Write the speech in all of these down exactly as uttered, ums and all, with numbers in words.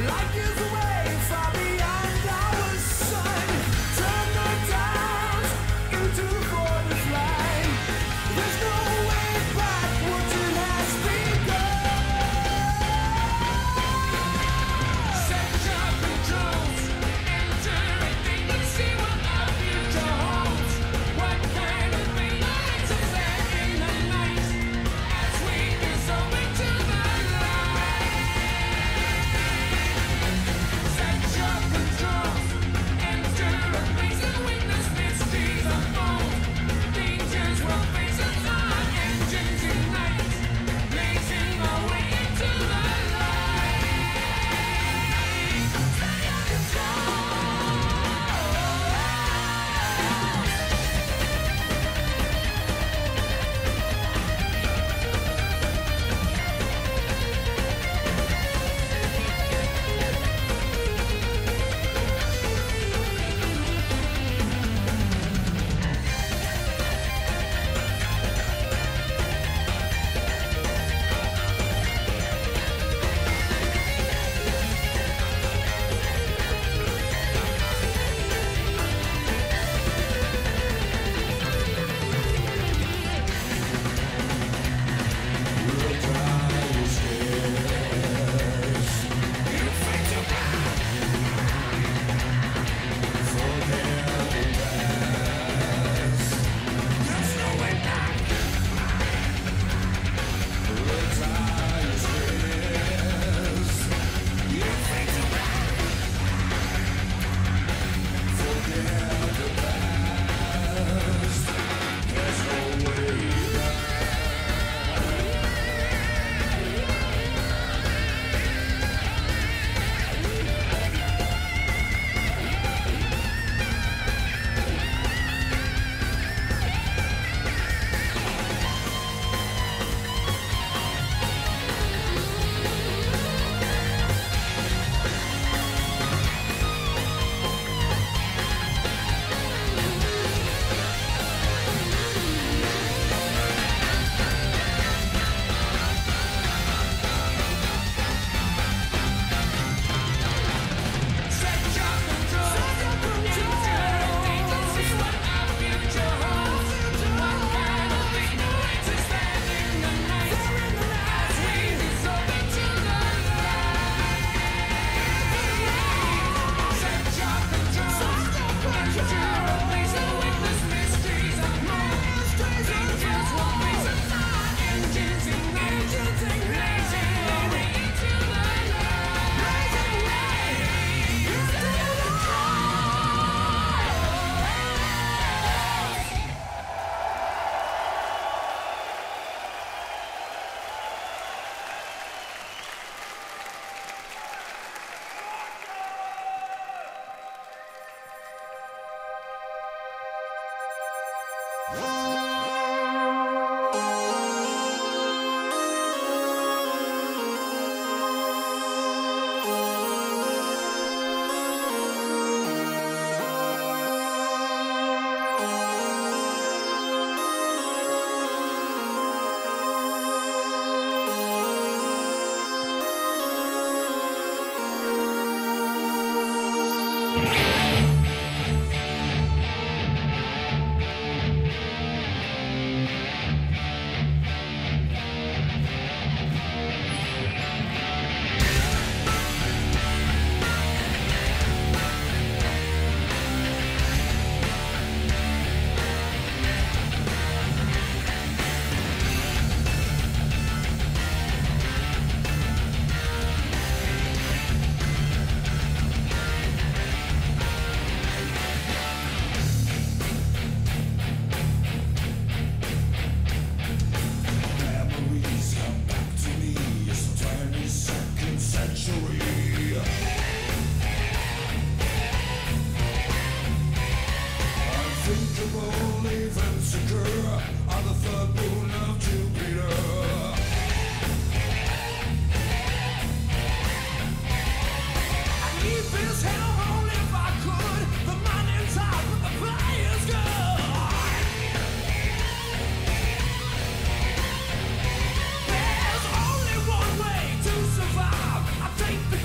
Take the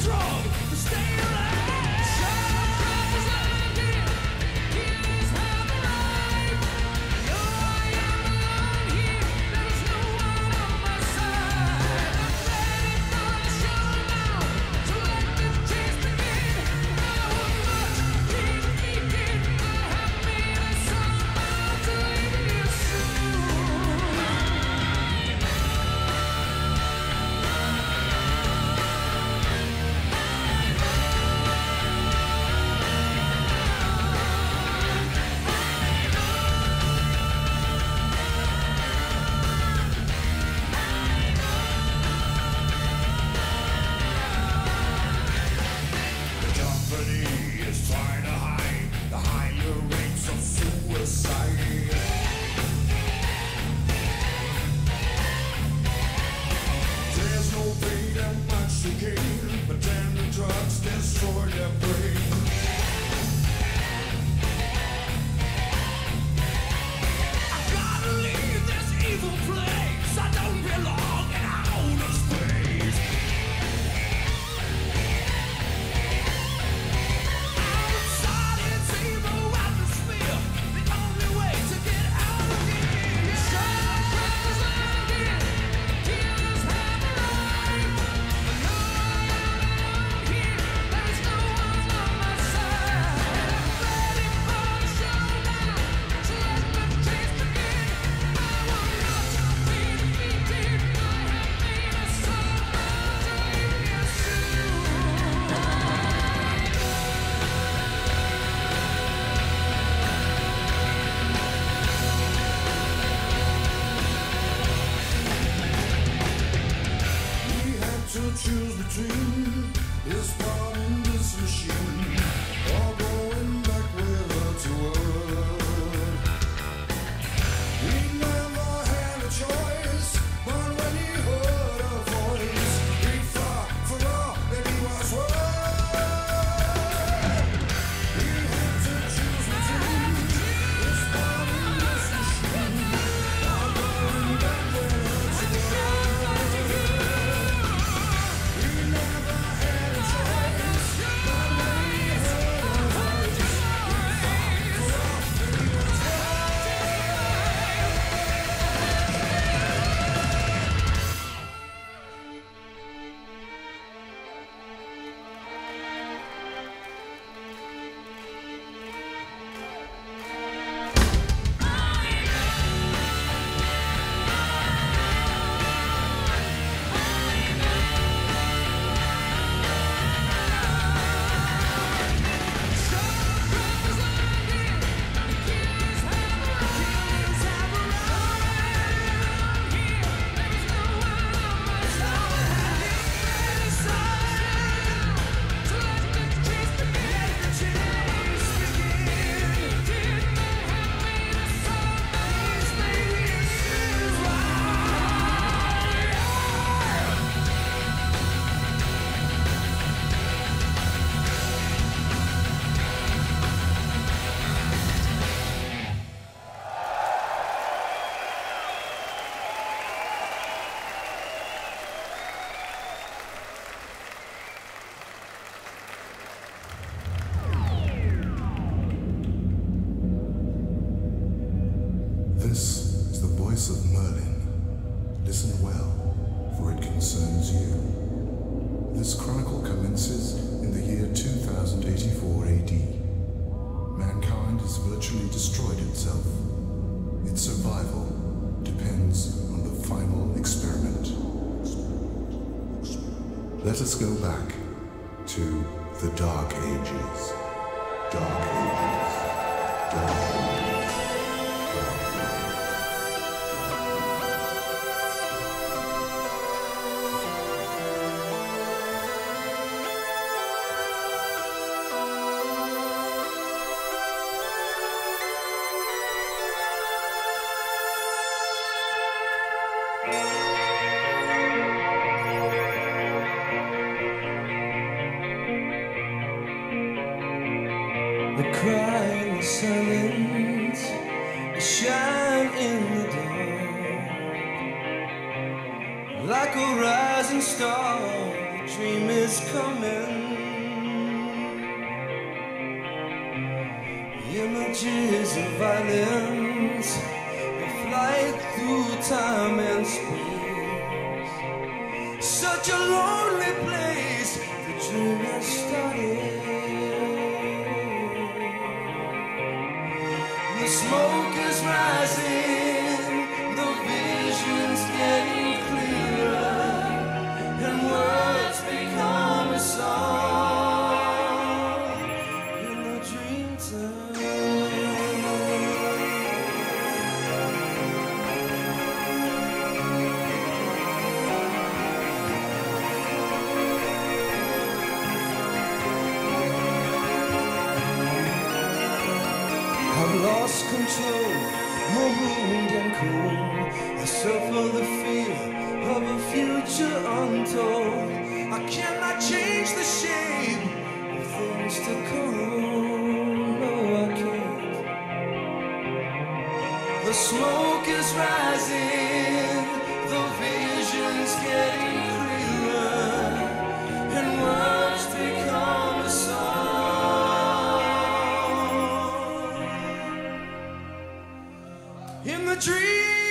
voice of Merlin. Listen well, for it concerns you. This chronicle commences in the year two thousand eighty-four A D. Mankind has virtually destroyed itself. Its survival depends on the final experiment. Let us go back to the Dark Ages. Dark Ages. Dark Ages. The cry in the silence, the shine in the dark. Like a rising star, the dream is coming. Images of violence, a flight through time and space. Such a lonely place, the dream has started. The smoke is rising, the vision's getting clearer, and words become a song in the dream time. I've lost control, marooned and cold. I suffer the fear of a future untold. I cannot change the shape of things to come. No, I can't. The smoke is rising, the vision's getting clearer, and words become a song in the dream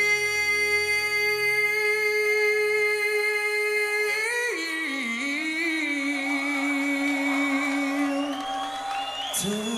time.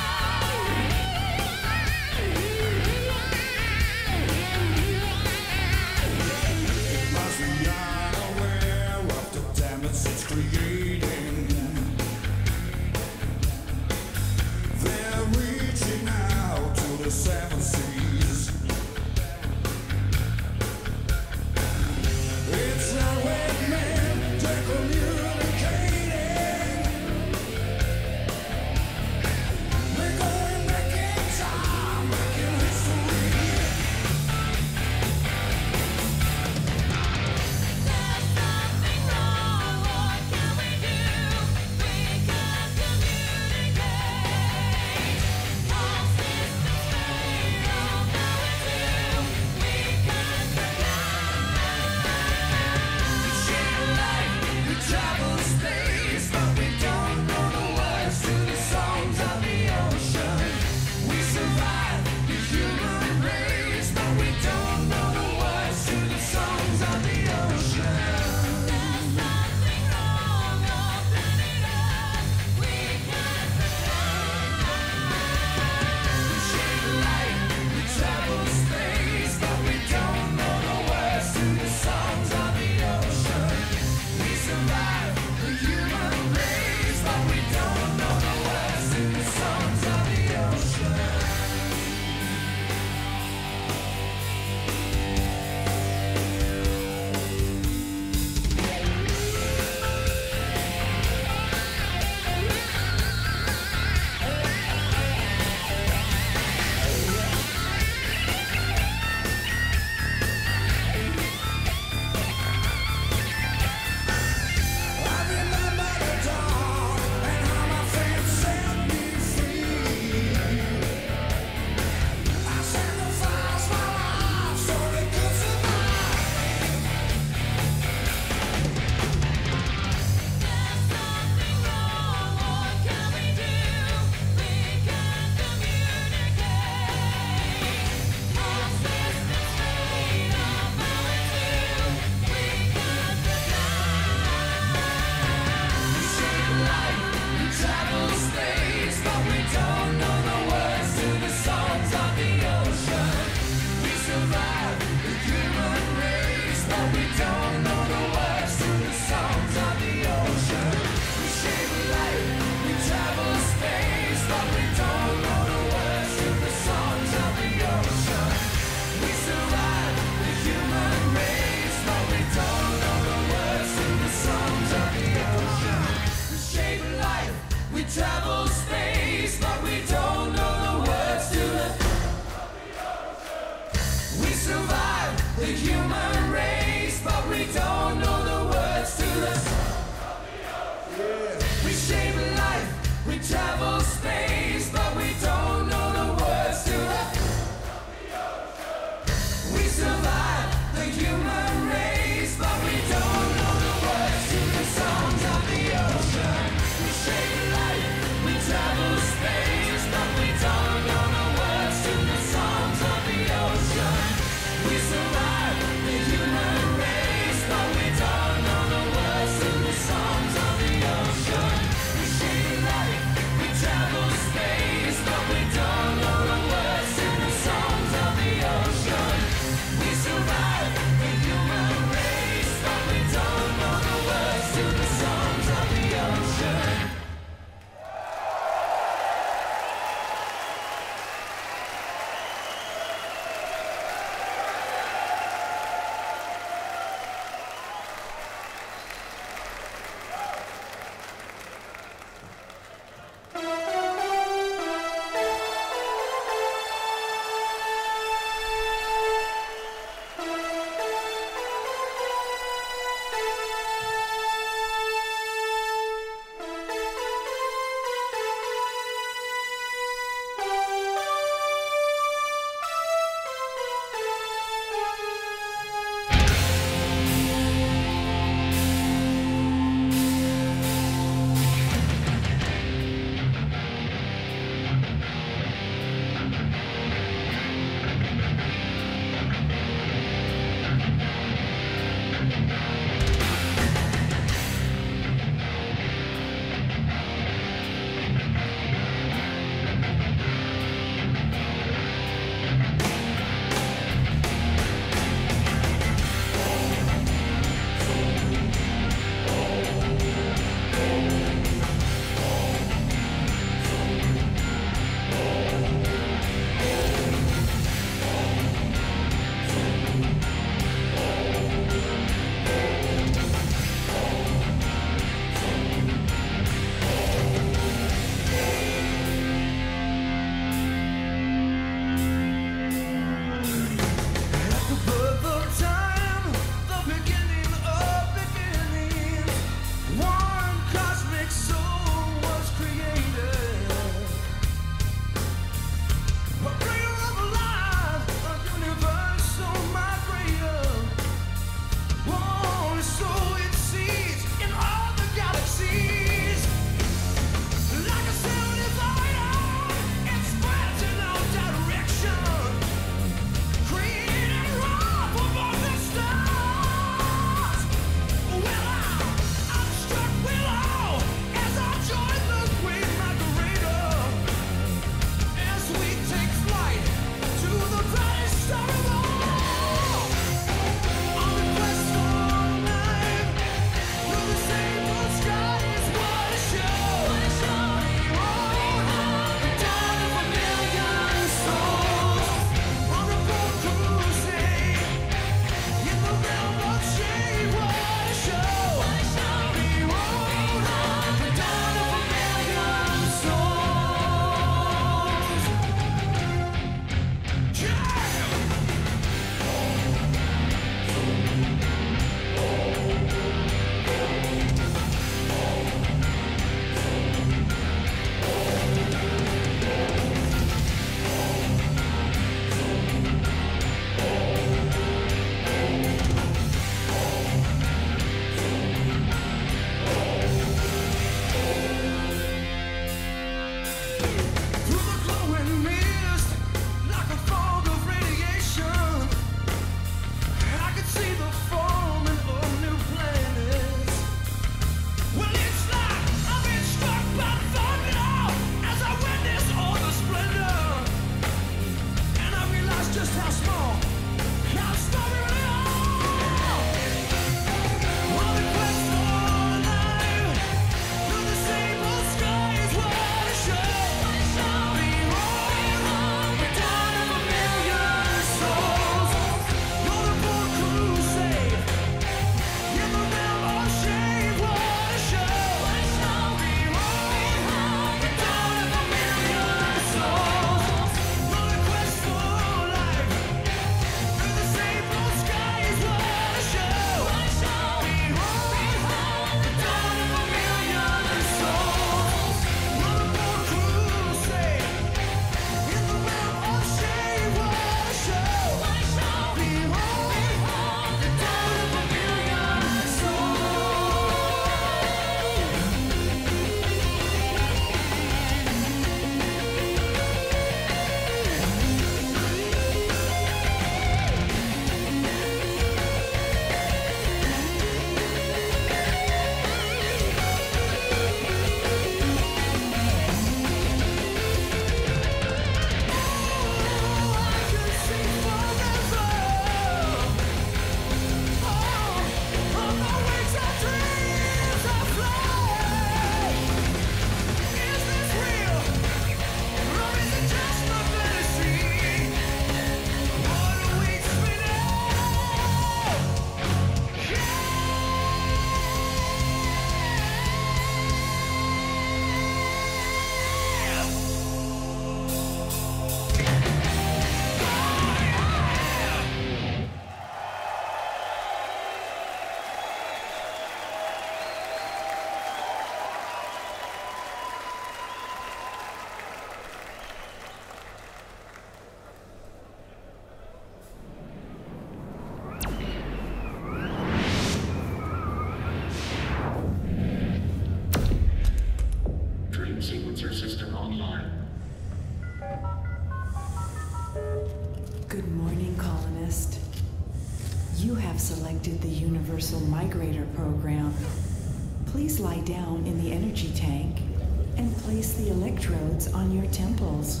selected the Universal Migrator program. Please lie down in the energy tank and place the electrodes on your temples.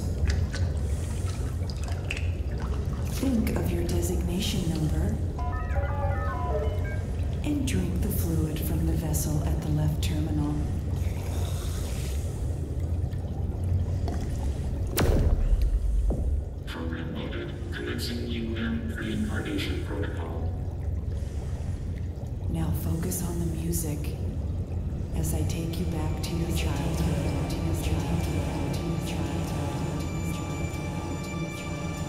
Think of your designation number and drink the fluid from the vessel at the left terminal. Program loaded. Commencing U M reincarnation protocol. Now focus on the music as I take you back to your childhood, to your childhood, to your childhood, to your childhood, to your childhood.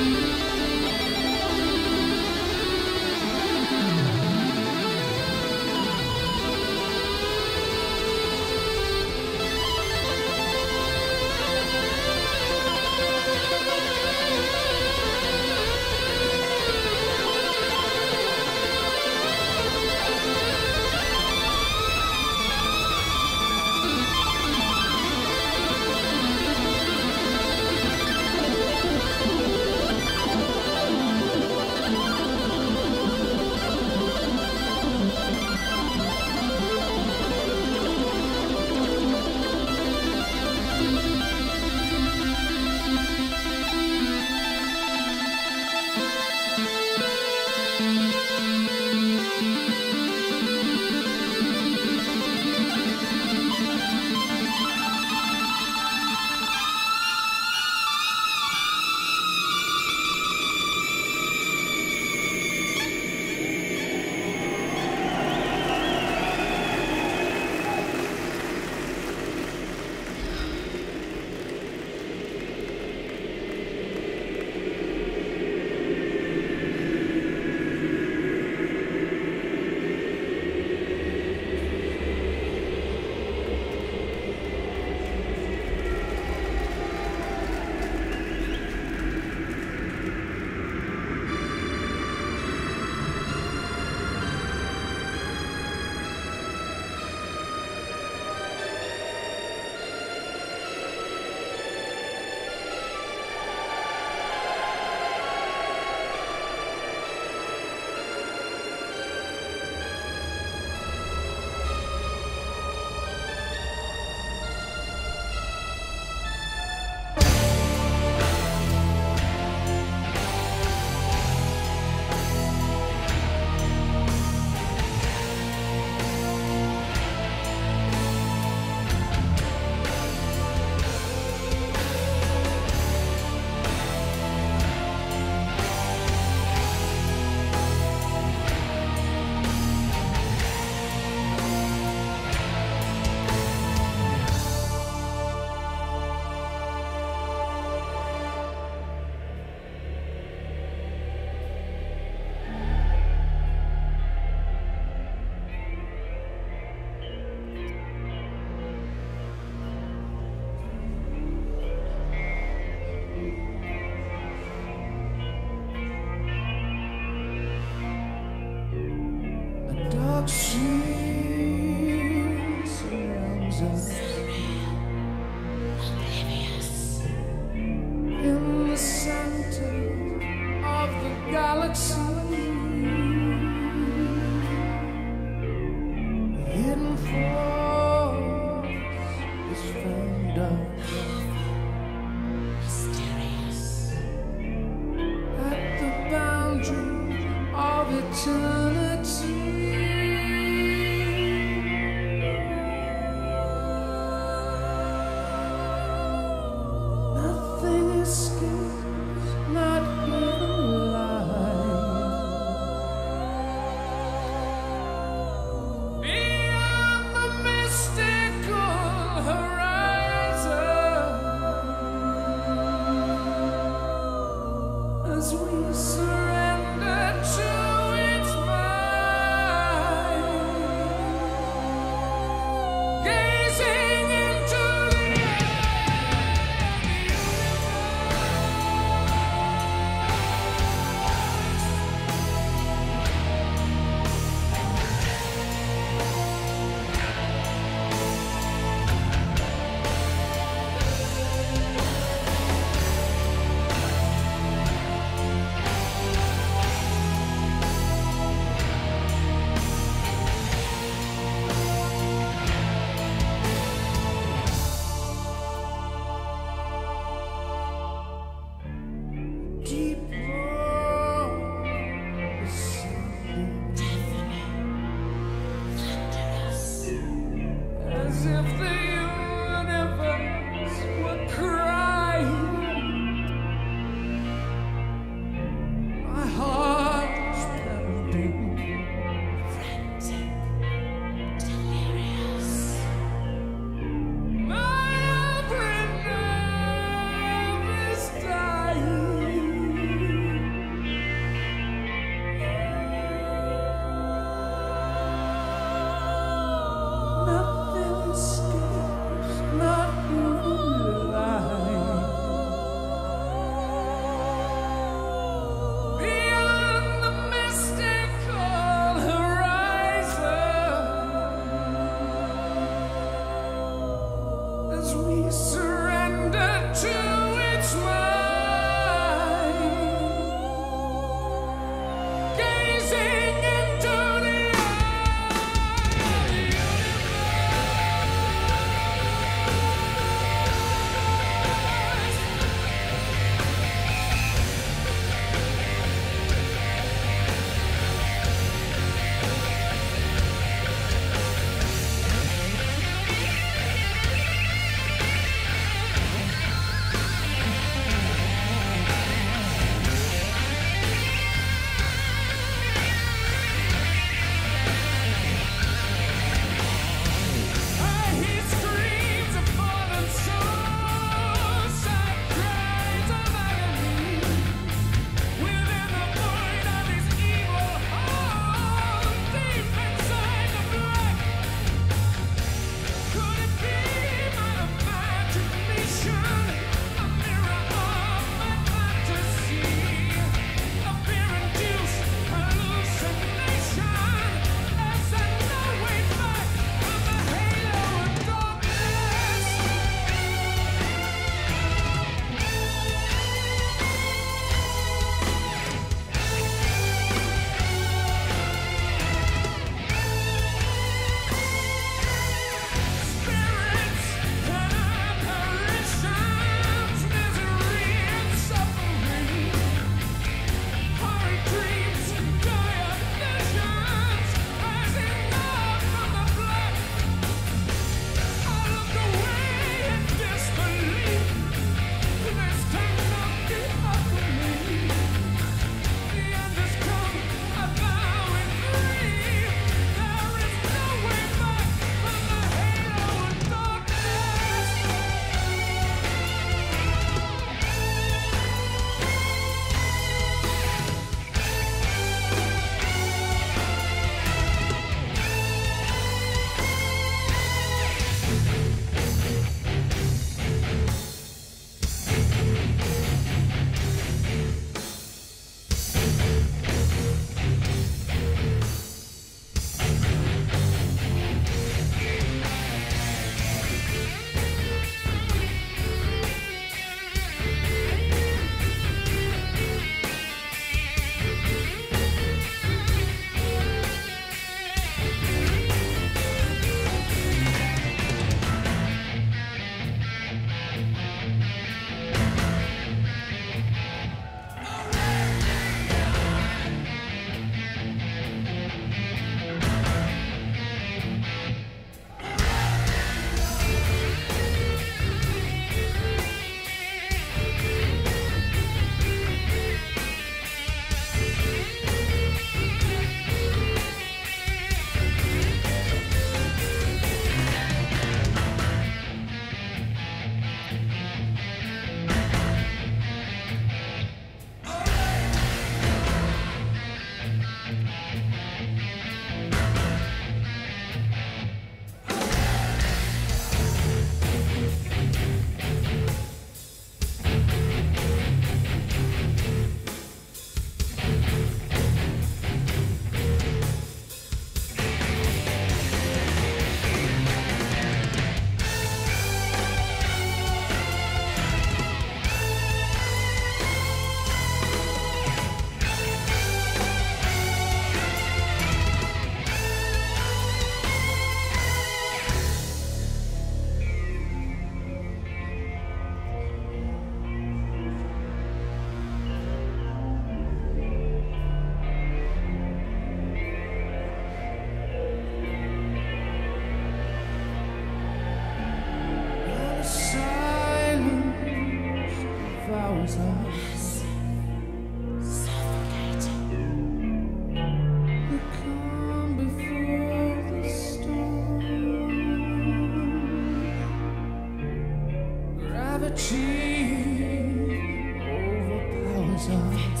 gravity overpowers us.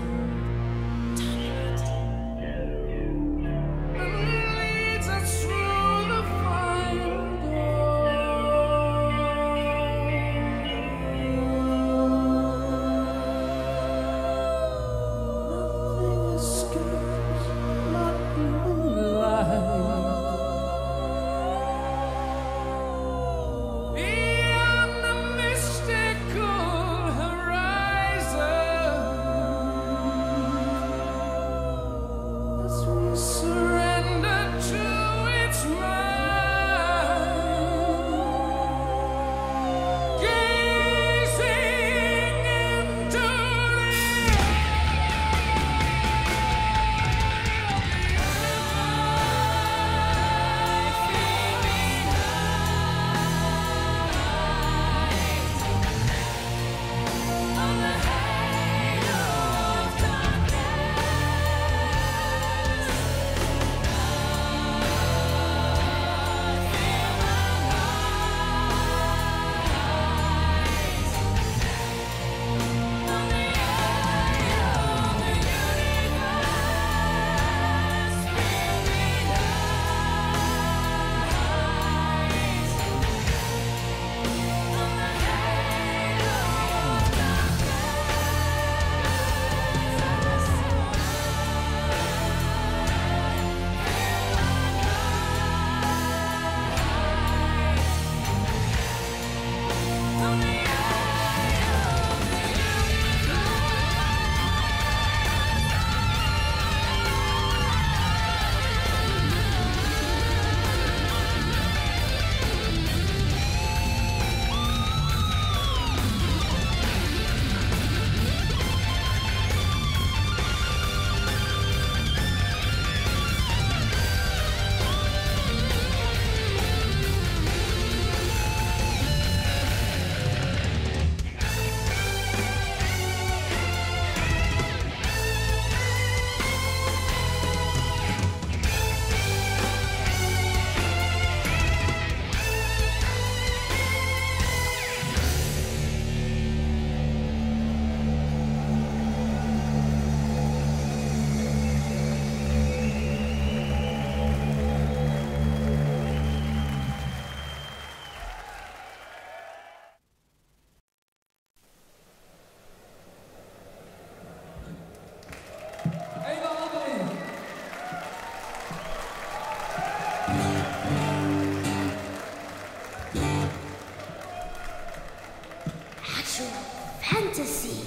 Fantasy.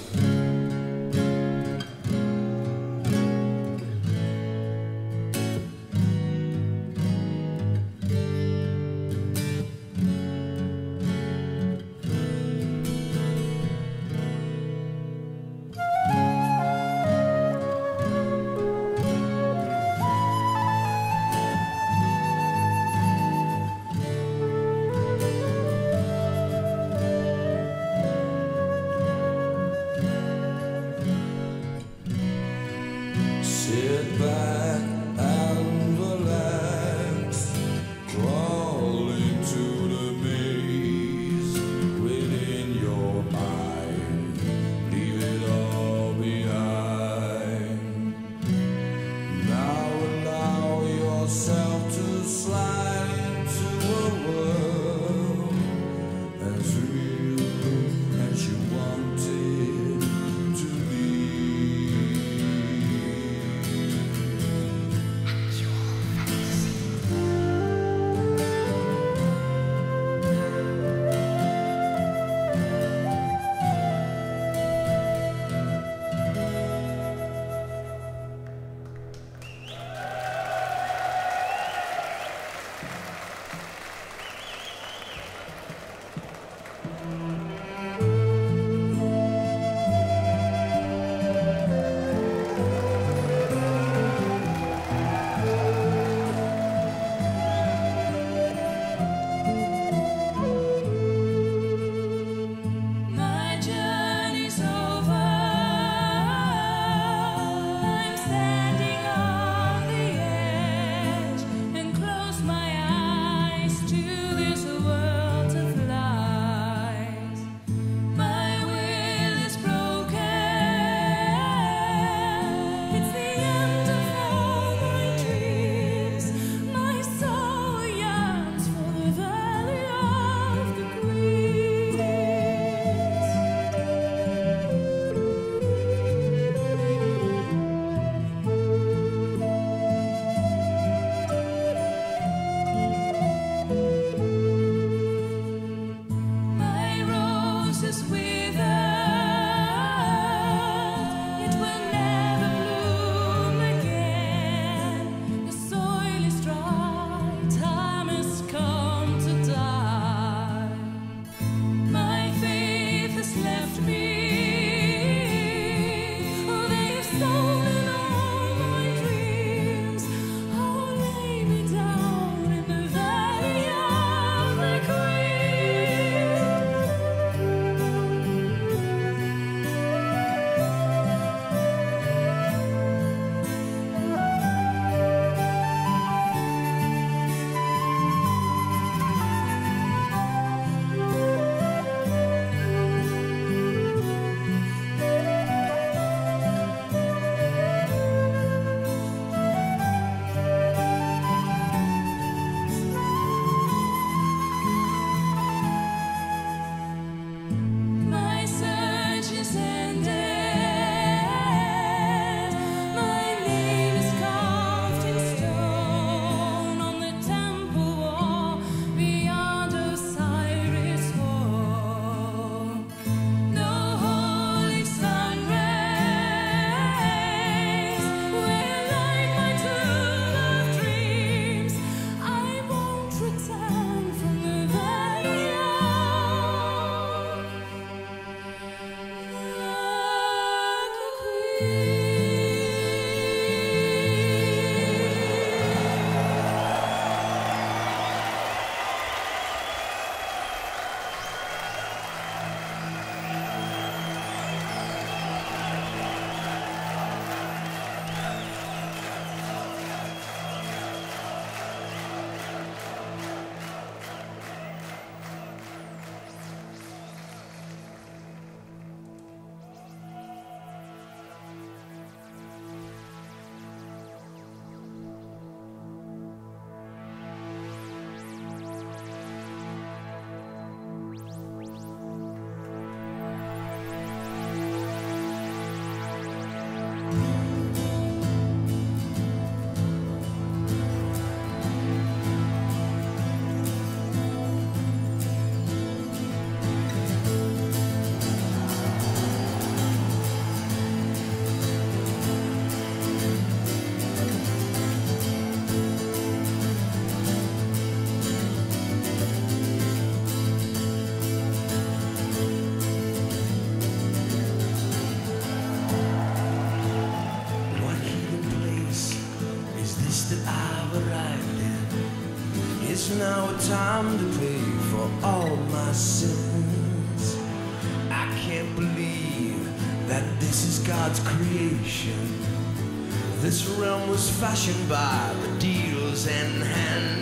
no time to pay for all my sins. I can't believe that this is God's creation. This realm was fashioned by the deals in hand.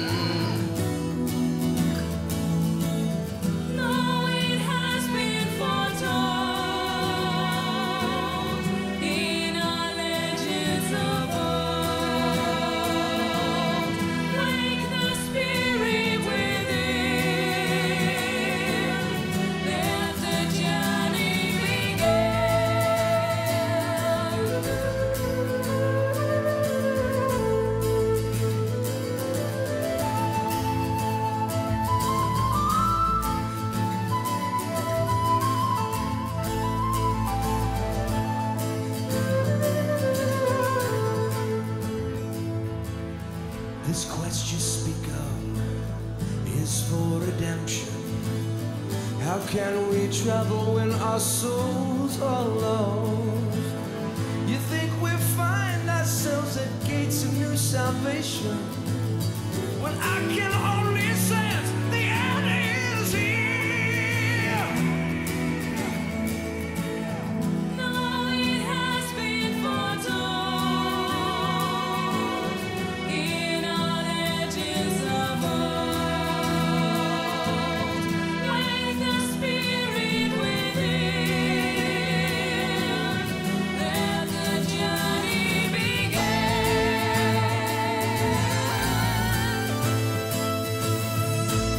This quest you speak of is for redemption. How can we travel when our souls are lost? You think we'll find ourselves at gates of new salvation, when I can only sense the end is here. No, it has been foretold in our legends of old. Wake the spirit within, let the journey begin.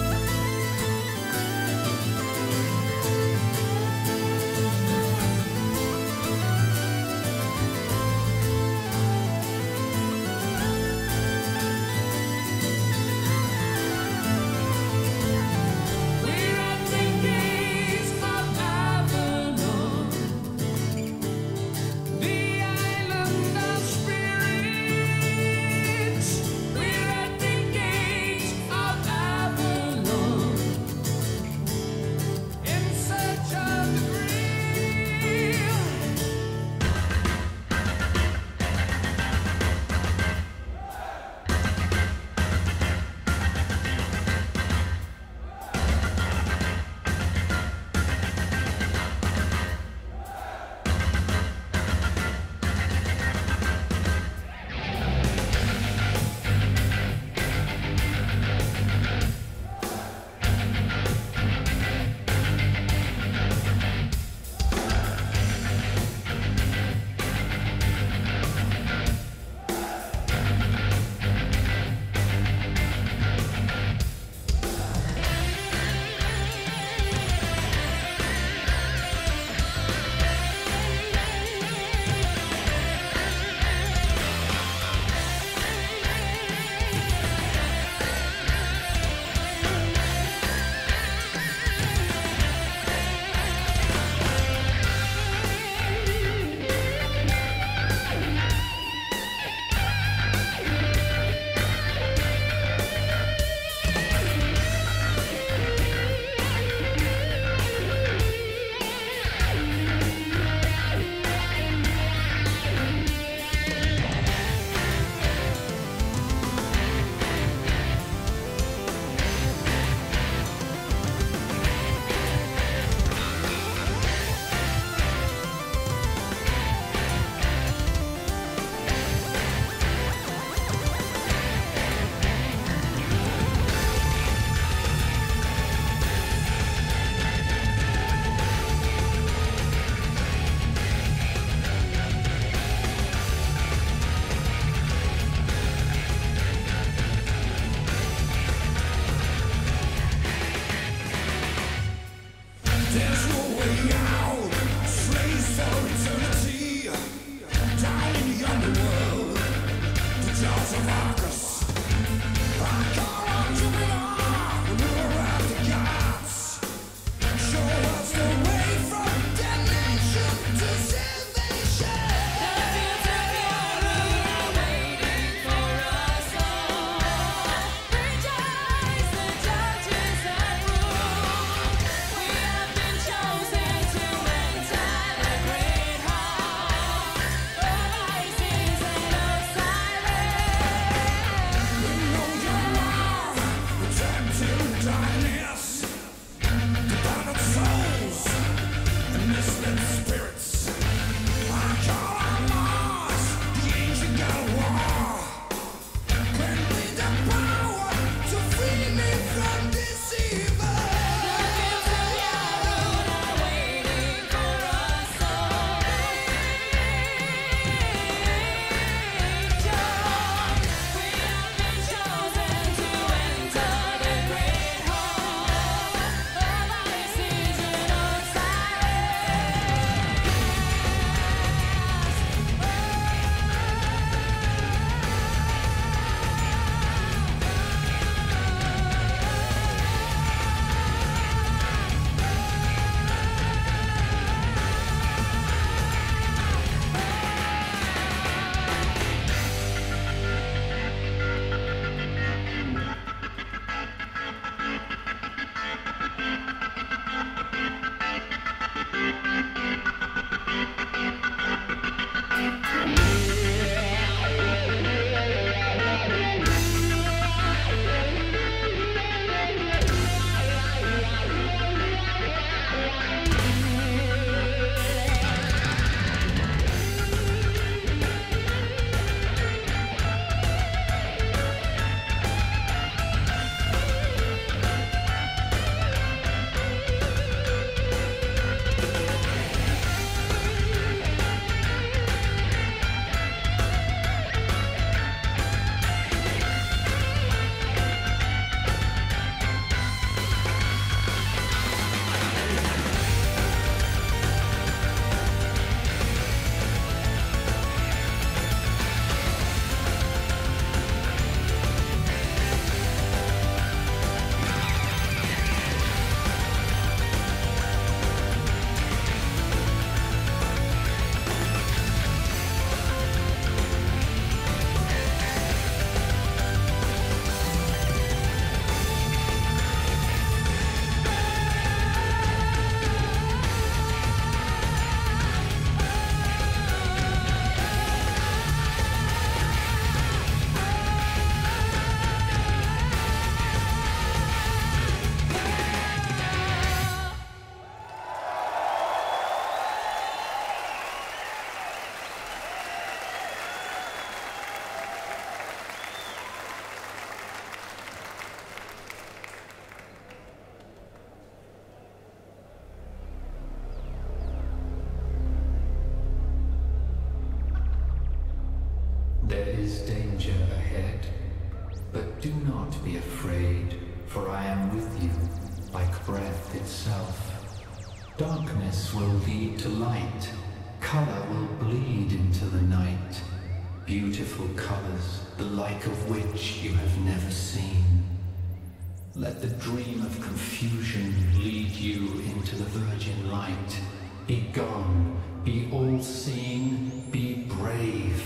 is danger ahead, but do not be afraid, for I am with you, like breath itself. Darkness will lead to light, color will bleed into the night. Beautiful colors, the like of which you have never seen. Let the dream of confusion lead you into the virgin light. Be gone, be all-seeing, be brave.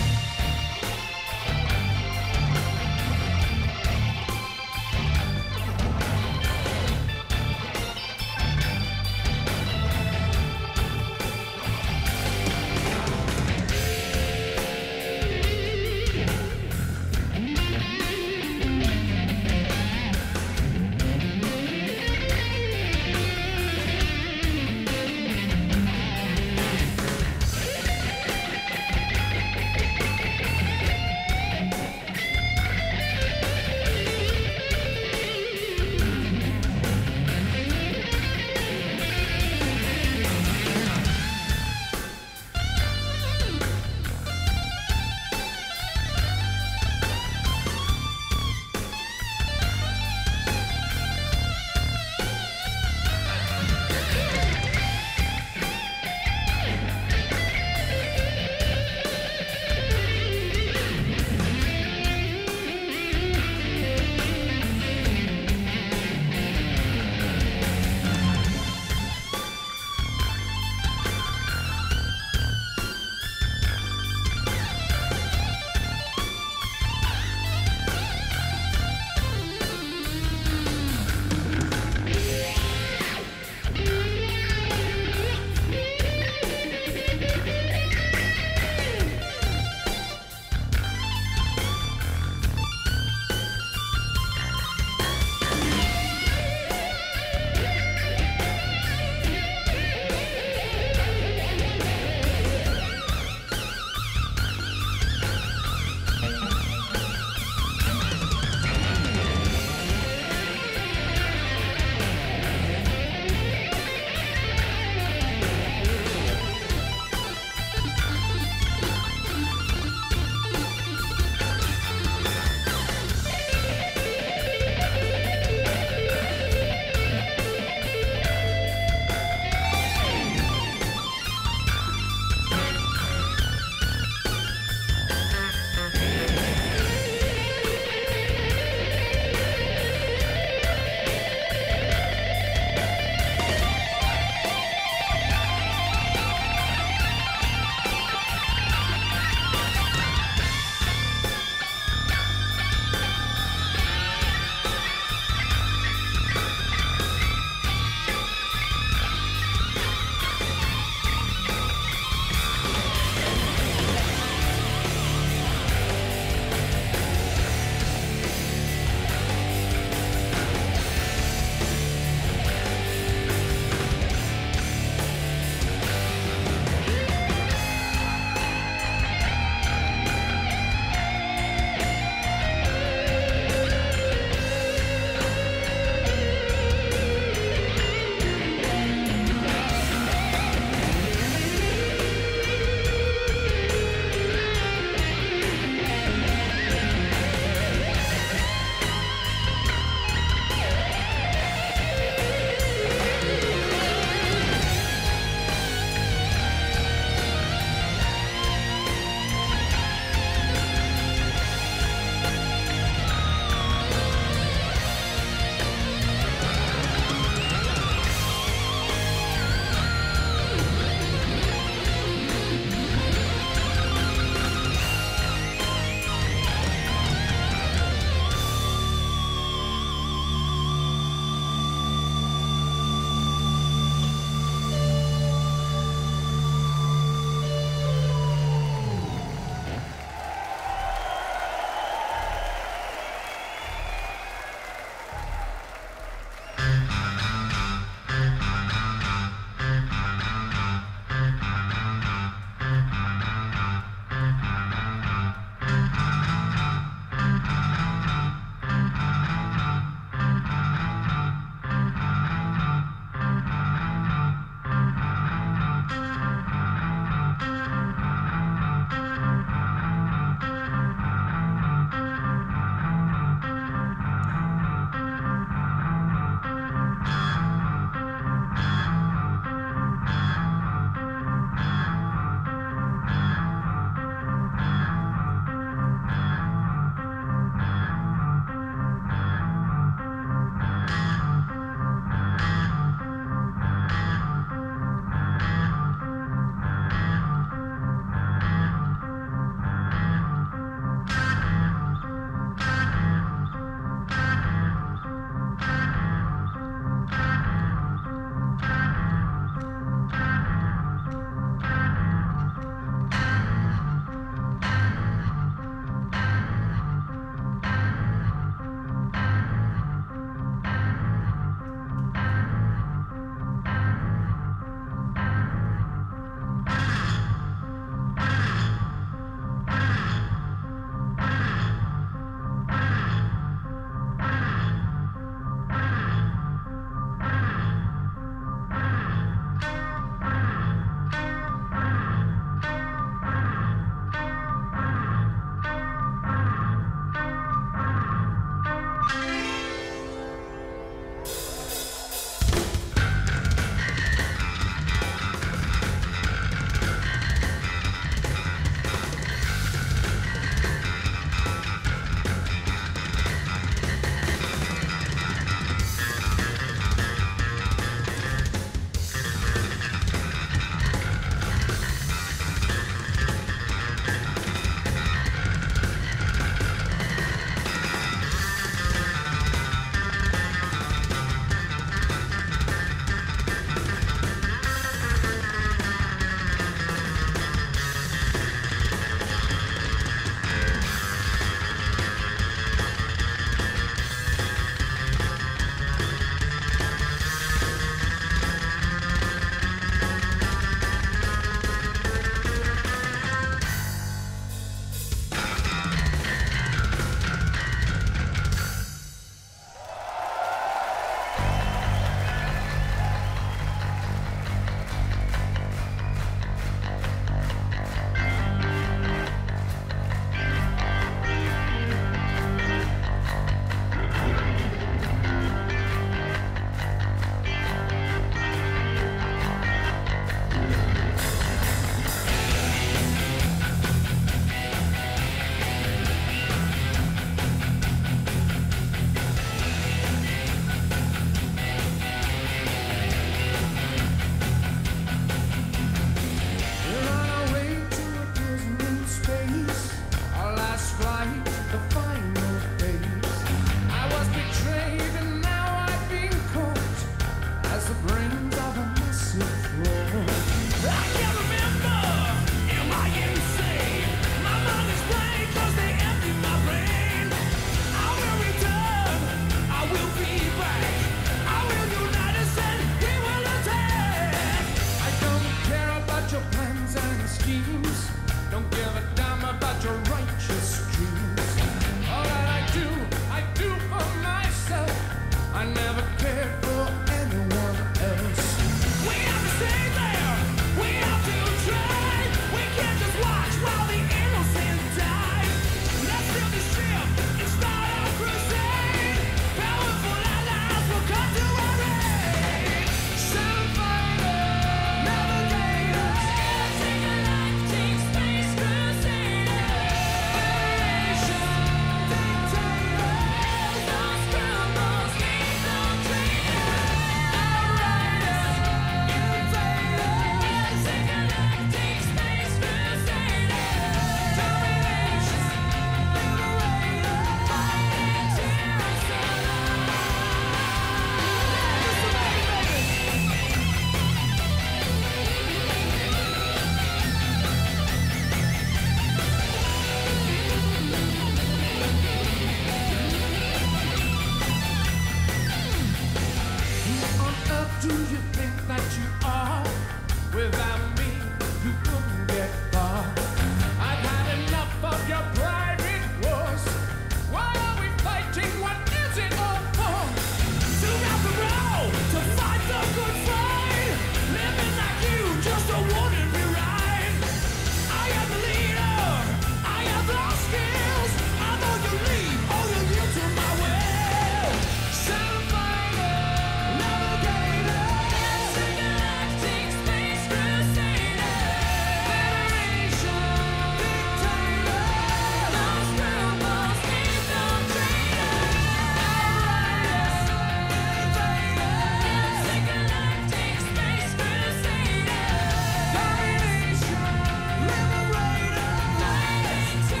do you think that you are? Without me, you couldn't get far. I've had enough of your private wars. Why are we fighting? What is it all for? To rock and roll, to fight the good fight. Living like you just don't want to be right. I am the leader, I have the skills. I know you leave all you yield to my will. Sound fighter, navigator, intergalactic space crusader, Federation, dictator, no scruples, need no traitor, Outriders, invader, intergalactic space crusader, domination, liberator, fighting to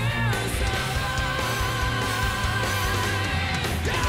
survive. Die!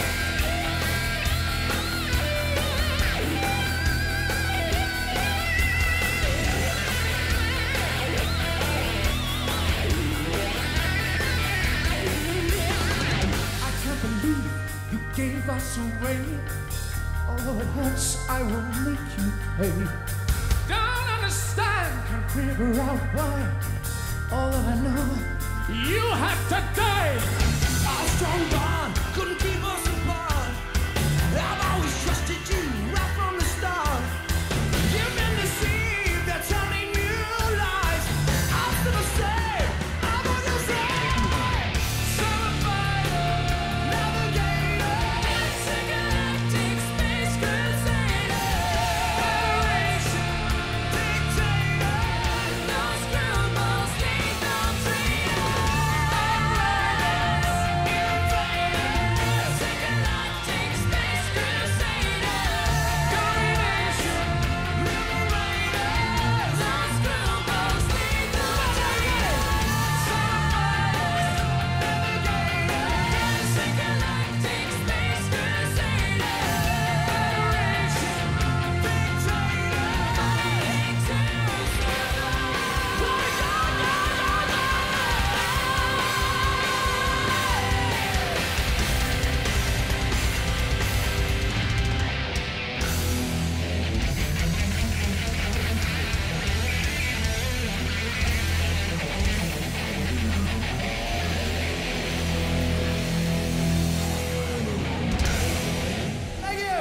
I can't believe you gave us away. All at once I will make you pay. Don't understand, can't figure out why. All that I know, you have to die. Our strong bond couldn't keep us apart. I've always trusted you right from the start. You've been deceived, they're telling you lies. I'm still the same, I'm on your side. Summer fighter, navigator, intergalactic space crusader, Federation, dictator, no scruples, need no traitor, Outriders, invaders, intergalactic space crusader, domination, liberators, no scruples, need no traitor, survivors, navigators, intergalactic space crusader, Federation, dictator, fighting to Thank you!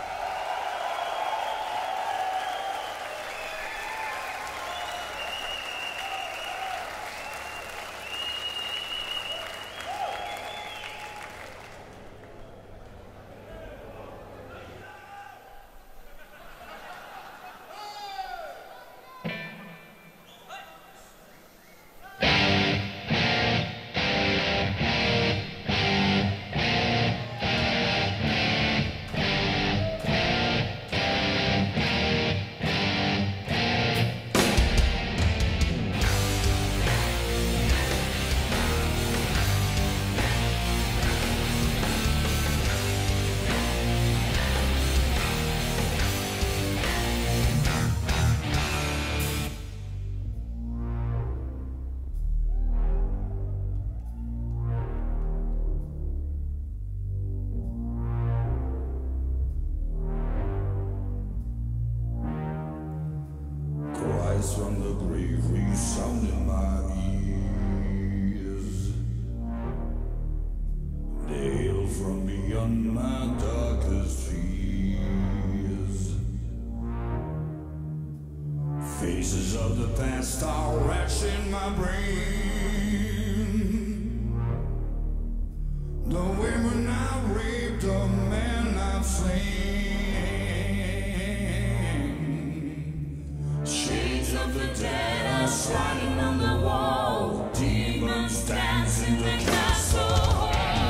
Cries from the grave resound in my ears. They hail from beyond my darkest fears. Faces of the past are etched in my brain. The women I've raped, the men I've slain. Shades of the dead are sliding on the wall. Demons dance in the castle hall.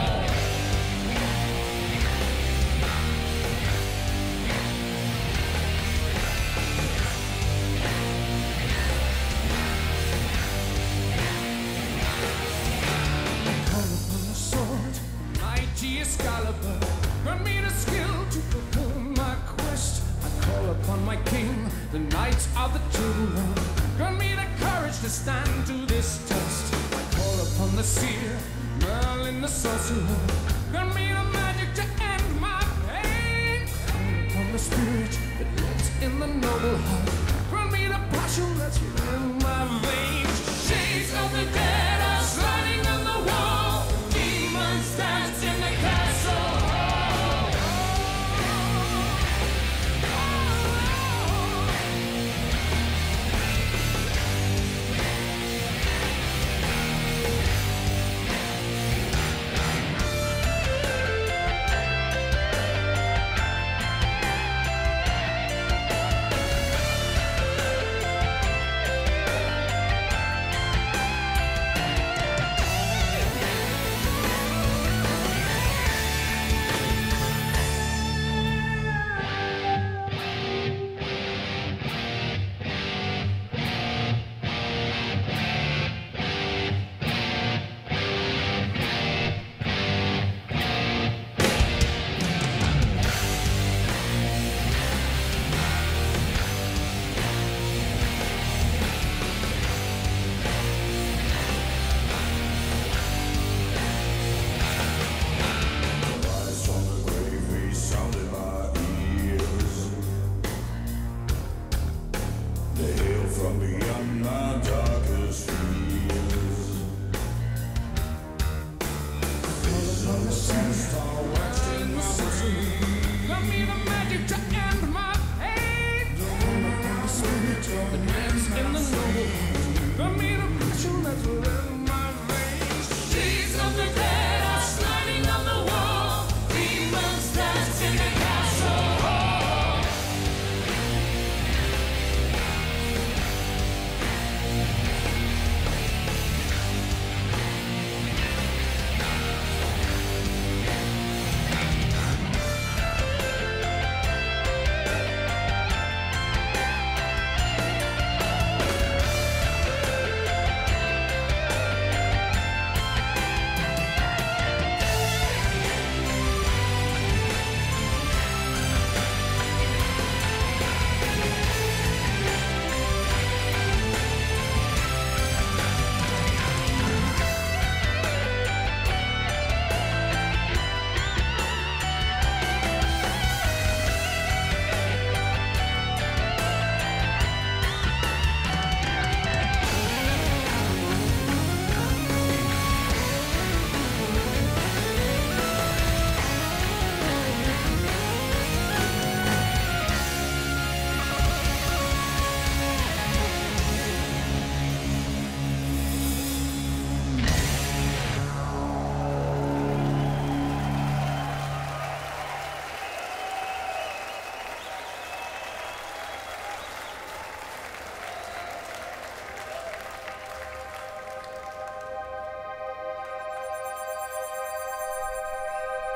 Call upon the sword, mighty Excalibur. Grant me the skill to fulfill my quest. I call upon my king, the knights of the Templar. Grant me the courage to stand to this test. I call upon the seer, Merlin the sorcerer. Grant me the magic to end my pain. Call upon the spirit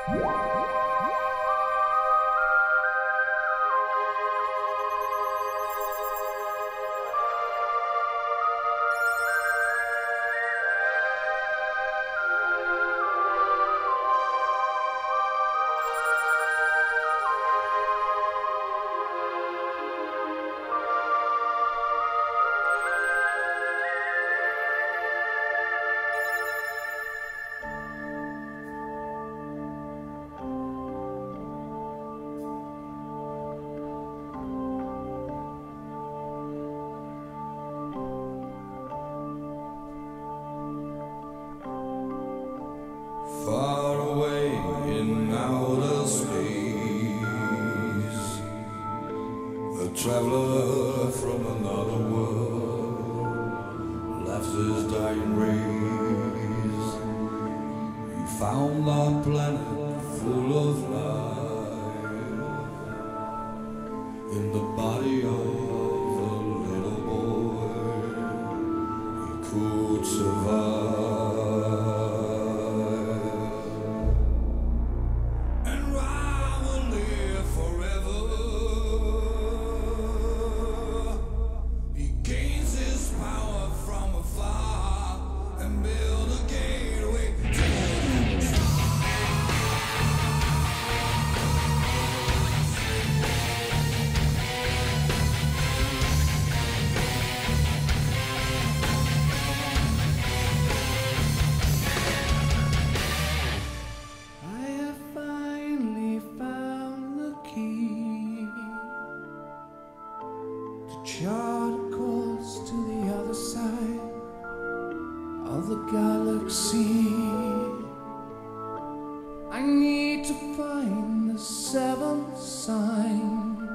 Far away in outer space, a traveler from another world left his dying rays. He found our planet full of life in the body of a little boy. He could survive. Chart a course to the other side of the galaxy. I need to find the seventh sign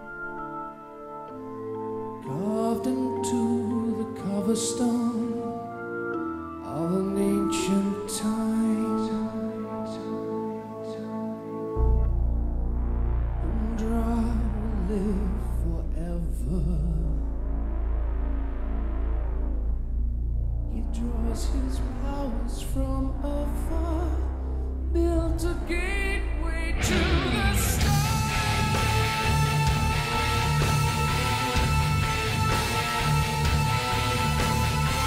carved into the cover stone of an ancient time. And I will live forever. He draws his powers from afar, built a gateway to the stars.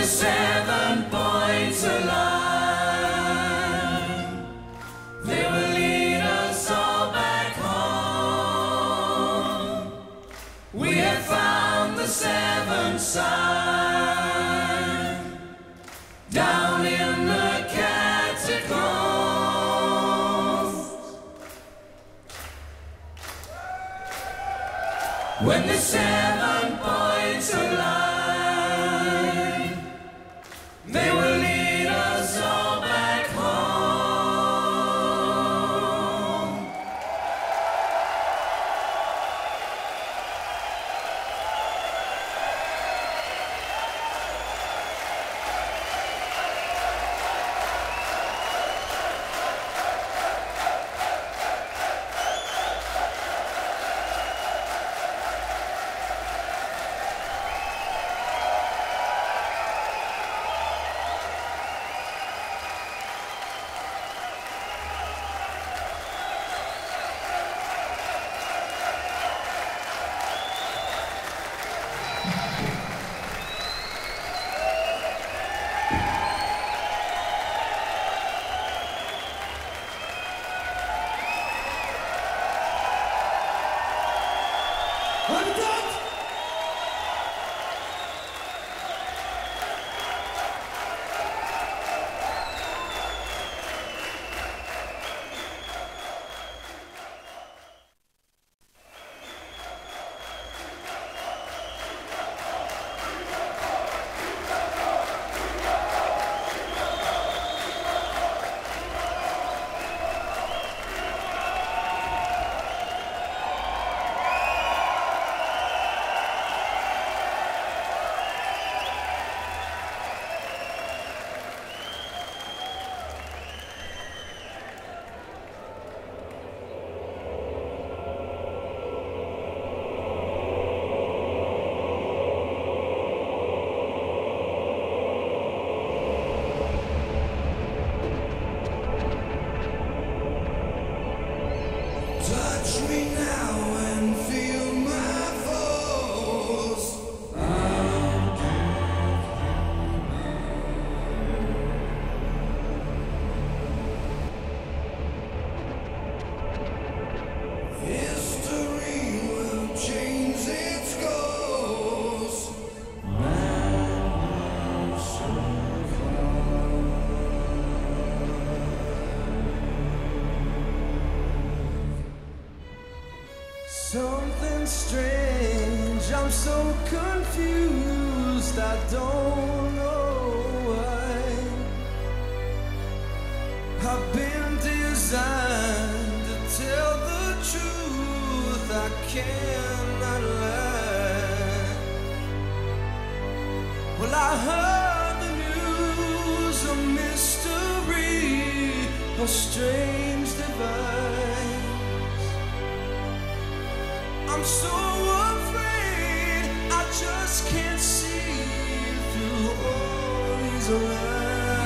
seven points align, they will lead us all back home. We have found the seventh sign down in the catacombs. When the seven points align, they will lead us all back home. Touch me now and feel my force. I'll give you. History will change its course. Man will something strange, I'm so confused, I don't know why. I've been designed to tell the truth, I cannot lie. Well, I heard the news, a mystery, a strange device. I'm so afraid, I just can't see through all these lies.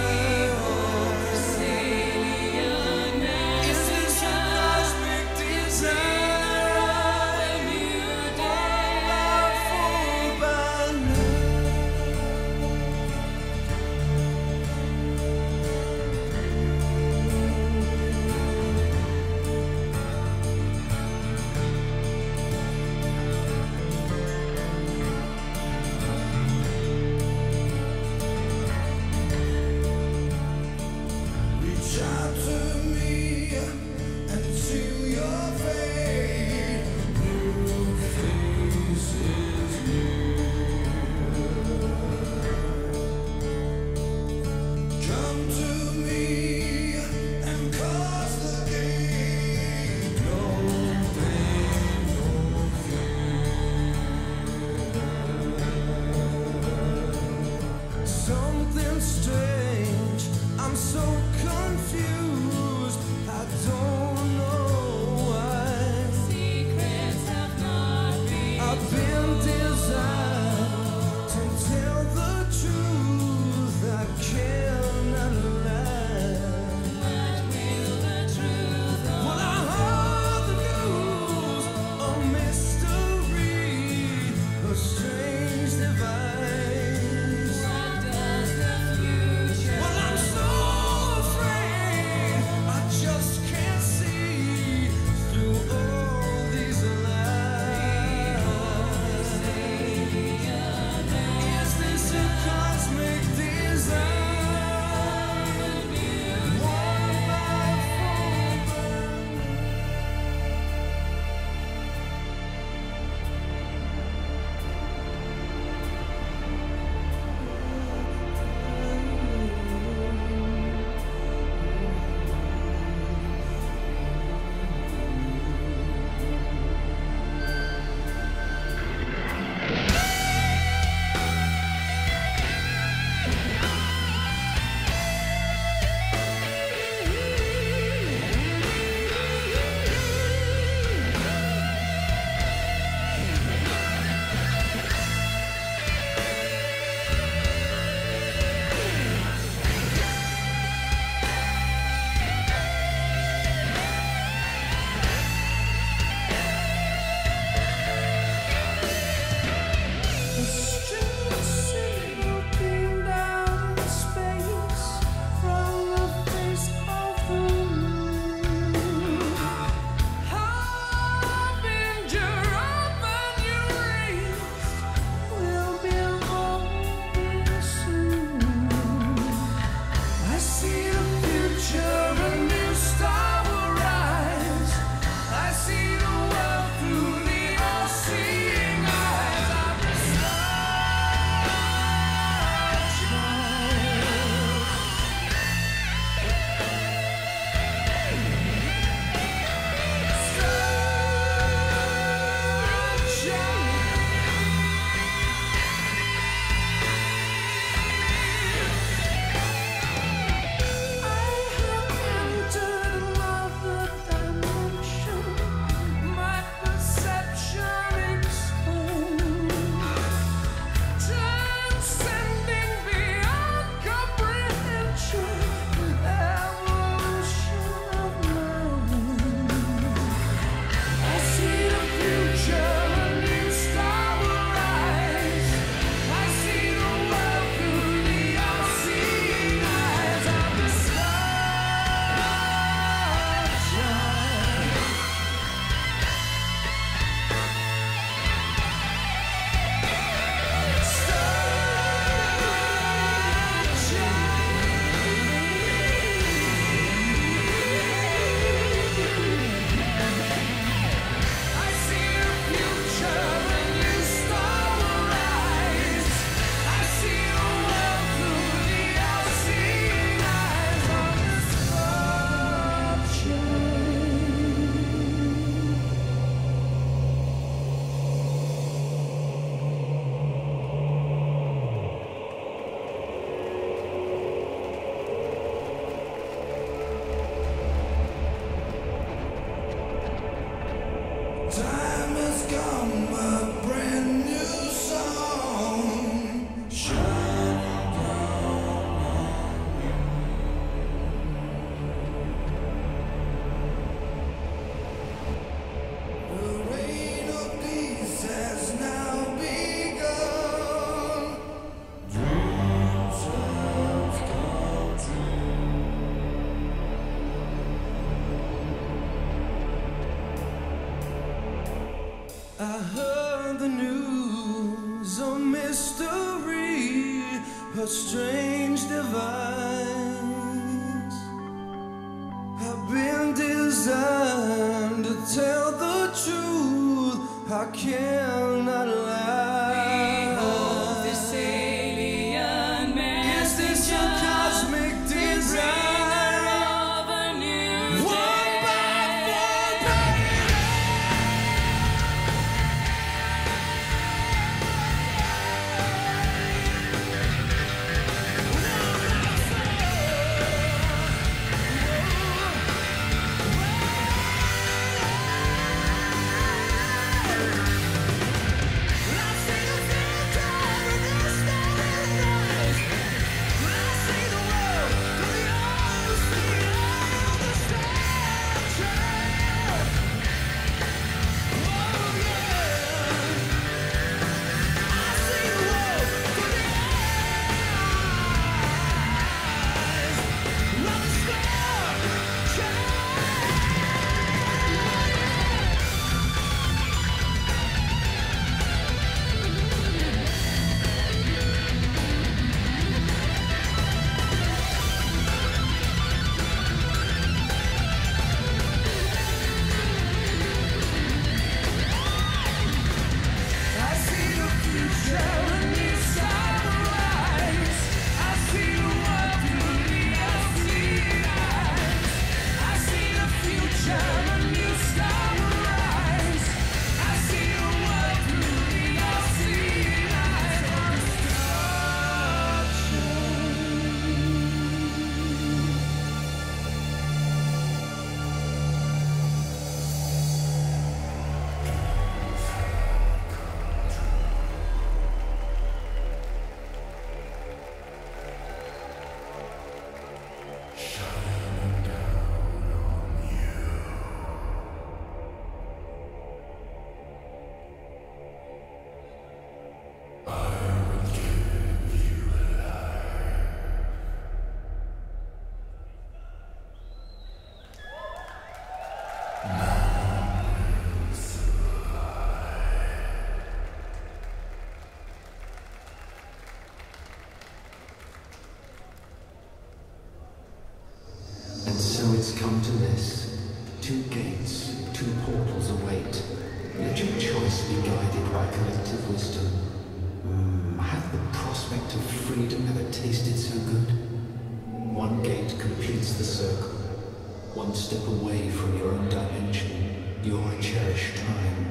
Is this a cosmic design? All I fall by I heard the news, a mystery, a strange device. I've been designed to tell the truth, I cannot lie. Behold this alien man. Is this your cosmic design? Of a new One day. by one, baby. And so it's come to this. Two gates, two portals await. Let your choice be guided by collective wisdom. Mm, had the prospect of freedom ever tasted so good? One gate completes the circle. One step away from your own dimension, your cherished time.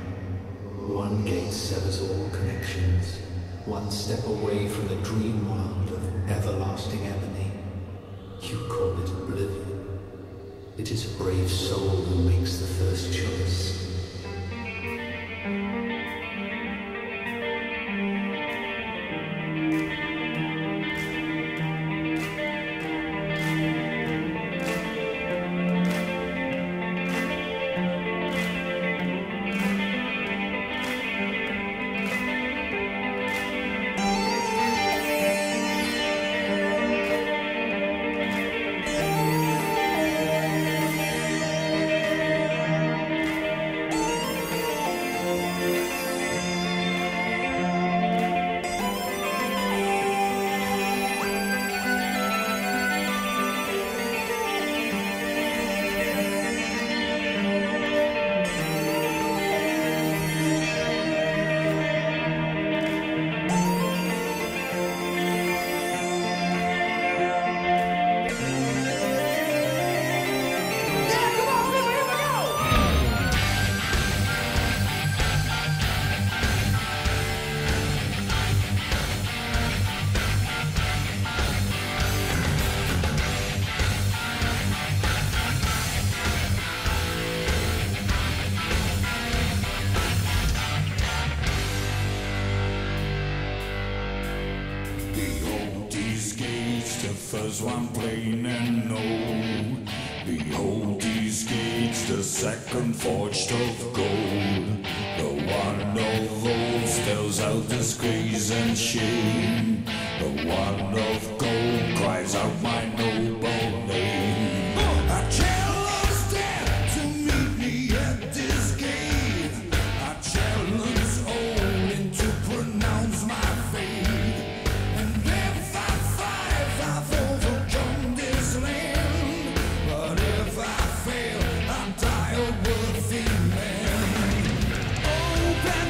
One gate severs all connections. One step away from the dream world of everlasting ebony. You call it oblivion. It is a brave soul who makes the first choice. First one plain and known. Behold these gates, the second forged of gold. The one of old spells out disgrace and shame. The one of gold cries out my noble name. I challenge death to meet me at this gate. I challenge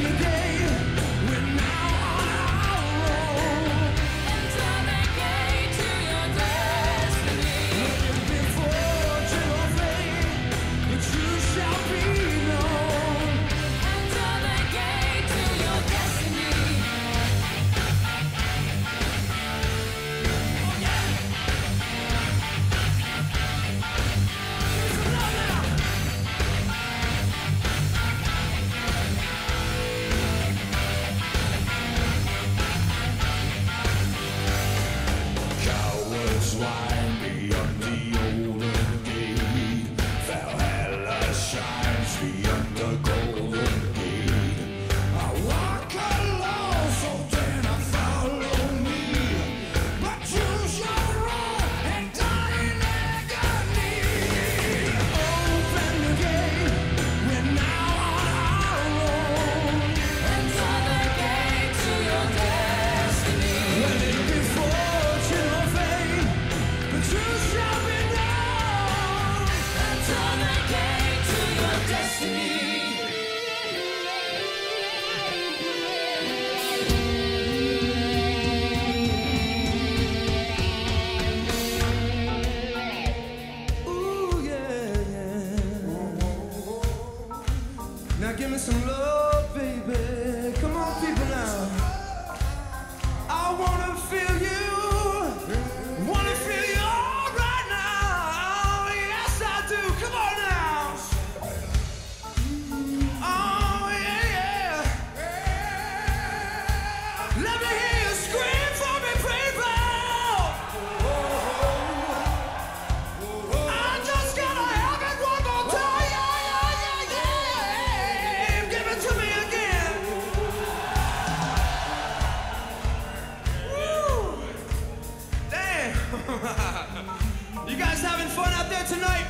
You guys having fun out there tonight?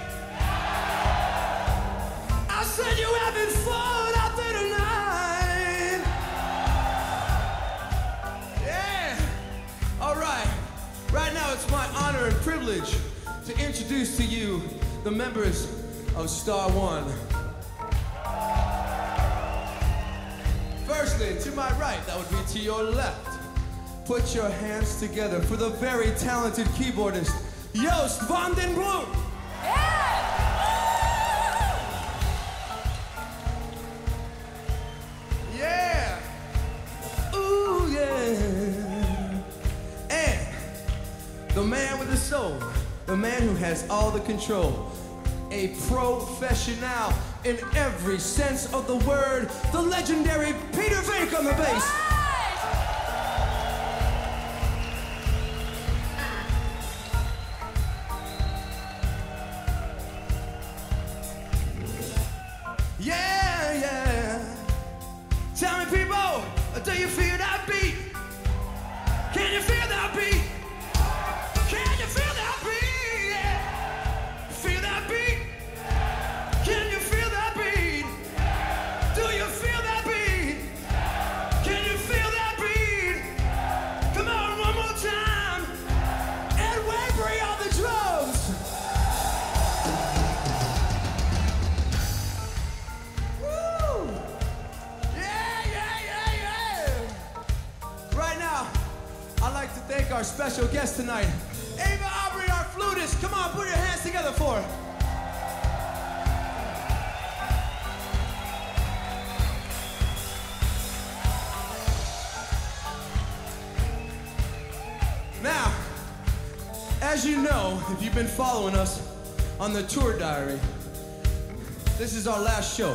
I said you having fun out there tonight. Yeah. All right. Right now it's my honor and privilege to introduce to you the members of Star One. Firstly, to my right, that would be to your left. Put your hands together for the very talented keyboardist, Joost van den Bloem. Yeah! Ooh, yeah! And the man with the soul, the man who has all the control, a professional in every sense of the word, the legendary Peter Vink on the bass. Yeah, yeah. Tell me, people, do you feel that beat? Can you feel that beat? Can you feel that beat? Yeah. Feel that beat? Can you feel that beat? Do you feel that beat? Can you feel that beat? Come on, one more time. And Waybury on the drums. Woo! Yeah, yeah, yeah, yeah. Right now, I'd like to thank our special guest tonight, Ava Aubrey, our flutist. Come on, put your hands together for her. Now, as you know, if you've been following us on the tour diary, this is our last show.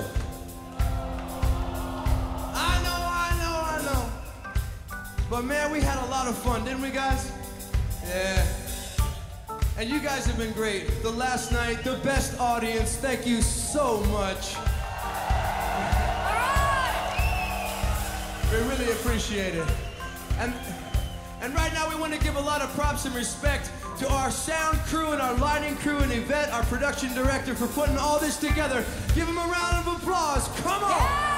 I know, I know, I know. But man, we had a lot of fun, didn't we, guys? Yeah. And you guys have been great. The last night, the best audience. Thank you so much. We really appreciate it. And, and right now, we want to give a lot of props and respect to our sound crew and our lighting crew and Yvette, our production director, for putting all this together. Give them a round of applause. Come on. Yeah.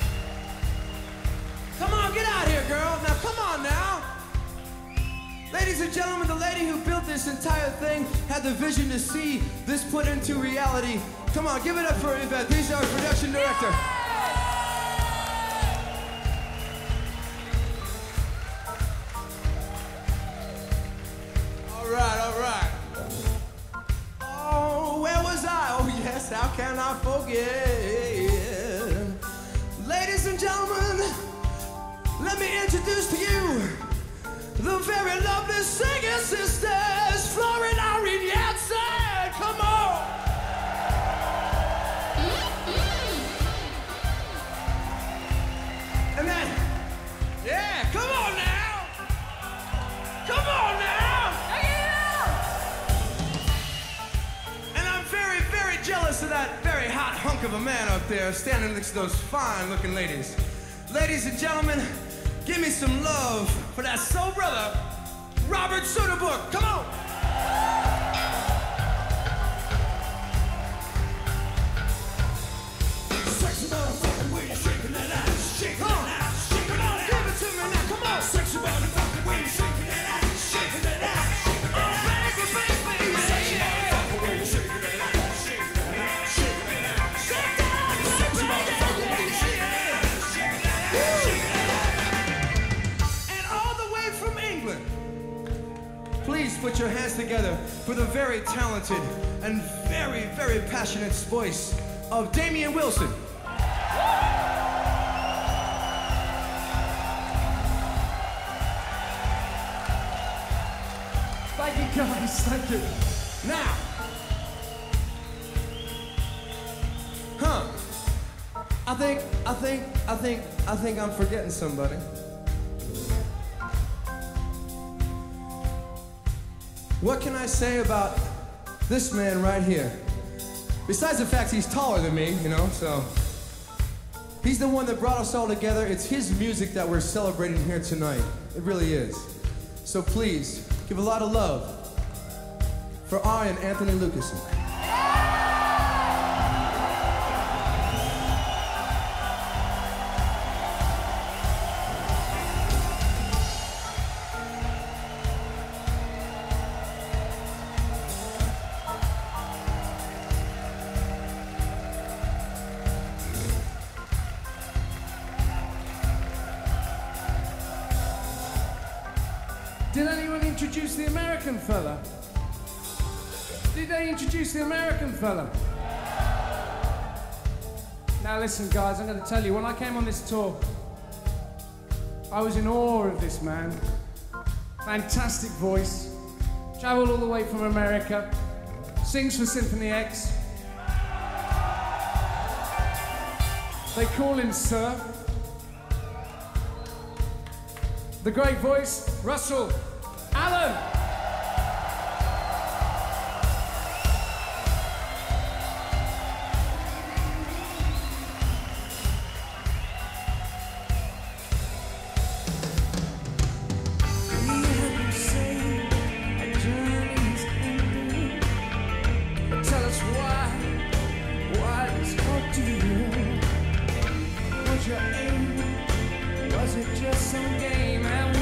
Come on, get out here, girl. Now, come on now. Ladies Ladies and gentlemen, the lady who built this entire thing had the vision to see this put into reality. Come on, give it up for Yvette. These are our production director. All right, all right. Oh, where was I? Oh, yes, how can I forget? Ladies and gentlemen, let me introduce to you the very lovely singing sisters, Flora and Irene Yansen. Come on. And then, yeah, come on now. Come on now. And I'm very, very jealous of that very hot hunk of a man up there standing next to those fine-looking ladies. Ladies and gentlemen, give me some love for that soul brother, Robert Soderbergh. Come on. Sexy motherfucker, when you're shaking that ass, shaking that ass, shaking that ass. Give it to me now, come on. Sexy motherfucker, when you're shaking that ass, shaking that ass, shaking that ass. Baby, baby, sexy motherfucker, when you're shaking that ass, shaking that ass, shaking that ass. Sexy motherfucker, when you're shaking that ass, shaking that ass, shaking that ass. And all the way from England, please put your hands together for the very talented and very, very passionate voice of Damian Wilson. Thank you, guys. Thank you. Now, huh? I think, I think, I think, I think I'm forgetting somebody. What can I say about this man right here? Besides the fact he's taller than me, you know, so. He's the one that brought us all together. It's his music that we're celebrating here tonight. It really is. So please, give a lot of love for I and Anthony Lucassen. Did anyone introduce the American fella? Did they introduce the American fella? Now listen, guys, I'm going to tell you, when I came on this tour, I was in awe of this man. Fantastic voice. Traveled all the way from America. Sings for Symphony X. They call him Sir. The great voice, Russell Allen. Tell us why, why it was called to you. Was your aim? Was it just some game? And